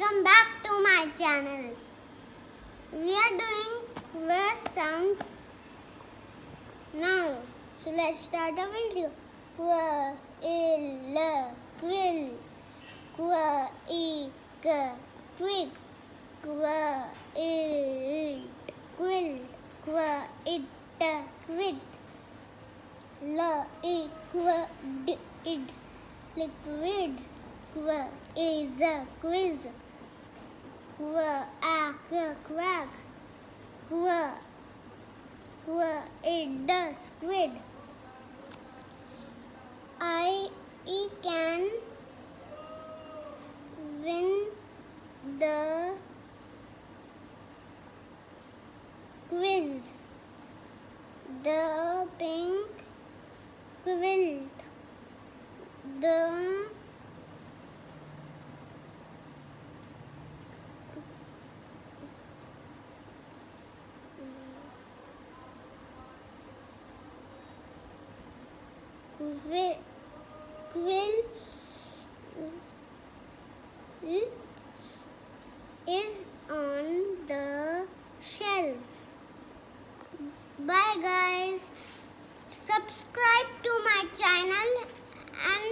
Welcome back to my channel. We are doing quiz sound now. So let's start the video. Quill, quill, quick, quill, quit, liquid, is a quiz, quack, the squid. I can win the quiz. The pink quilt. The quill is on the shelf. Bye guys. Subscribe to my channel and